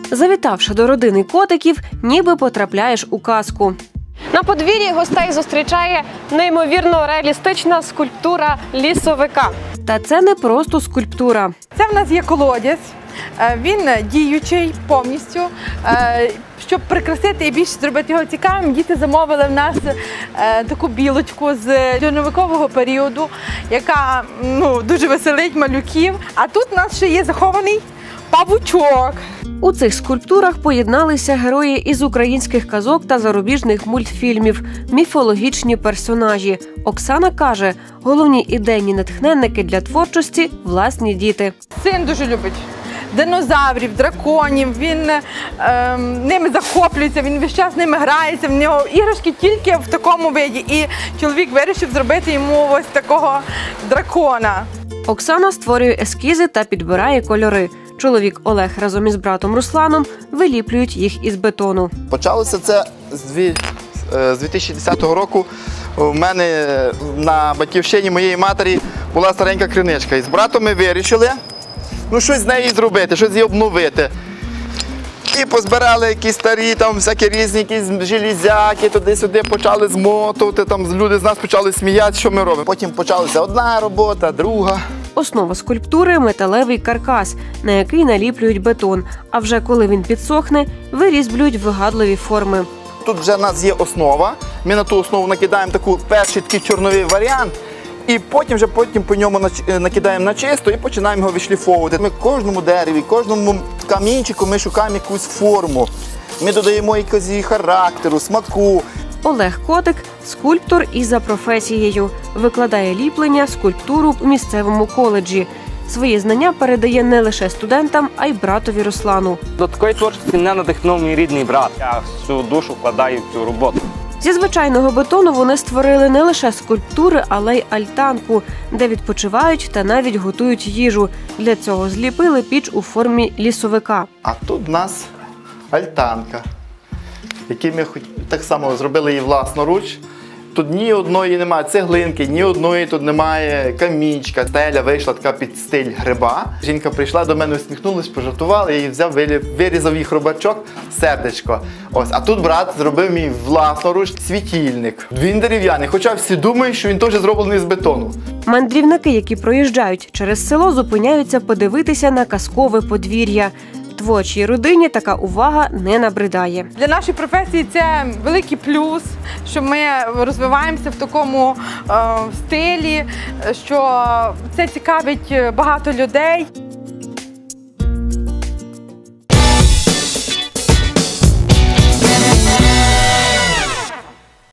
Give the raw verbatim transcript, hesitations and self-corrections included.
Завітавши до родини котиків, ніби потрапляєш у казку. На подвір'ї гостей зустрічає неймовірно реалістична скульптура лісовика. Та це не просто скульптура. Це в нас є колодязь, він діючий повністю. Щоб прикрасити і більше зробити його цікавим, діти замовили в нас таку білочку з льодовикового періоду, яка ну, дуже веселить малюків. А тут у нас ще є захований павучок. У цих скульптурах поєдналися герої із українських казок та зарубіжних мультфільмів, міфологічні персонажі. Оксана каже, головні ідейні натхненники для творчості – власні діти. Син дуже любить динозаврів, драконів, він е, ними захоплюється, він весь час ними грається, в нього іграшки тільки в такому виді. І чоловік вирішив зробити йому ось такого дракона. Оксана створює ескізи та підбирає кольори. Чоловік Олег разом із братом Русланом виліплюють їх із бетону. Почалося це з дві тисячі десятого року. У мене на батьківщині моєї матері була старенька криничка. І з братом ми вирішили ну, щось з нею зробити, щось її обновити. І позбирали якісь старі, там, всякі різні якісь железяки, туди-сюди почали змотувати, там люди з нас почали сміятися, що ми робимо. Потім почалася одна робота, друга. Основа скульптури – металевий каркас, на який наліплюють бетон. А вже коли він підсохне, вирізблюють вигадливі форми. Тут вже в нас є основа, ми на ту основу накидаємо таку перший такий чорновий варіант, і потім вже потім по ньому накидаємо на чисто і починаємо його відшліфовувати. Ми кожному дереві, кожному камінчику ми шукаємо якусь форму. Ми додаємо якось характеру, смаку. Олег Котик – скульптор і за професією. Викладає ліплення, скульптуру в місцевому коледжі. Свої знання передає не лише студентам, а й братові Руслану. До такої творчості мене надихнув мій рідний брат. Я всю душу вкладаю в цю роботу. Зі звичайного бетону вони створили не лише скульптури, але й альтанку, де відпочивають та навіть готують їжу. Для цього зліпили піч у формі лісовика. А тут в нас альтанка, яку ми так само зробили її власноруч. Тут ні одної немає цеглинки, ні одної тут немає камінчика. Стеля вийшла така під стиль гриба. Жінка прийшла до мене, усміхнулась, пожартувала, я її взяв, вирізав їх рубачок, сердечко. Ось, а тут брат зробив мій власноруч світильник. Він дерев'яний, хоча всі думають, що він теж зроблений з бетону. Мандрівники, які проїжджають через село, зупиняються подивитися на казкове подвір'я. Творчій родині така увага не набридає. Для нашої професії це великий плюс, що ми розвиваємося в такому е, стилі, що це цікавить багато людей.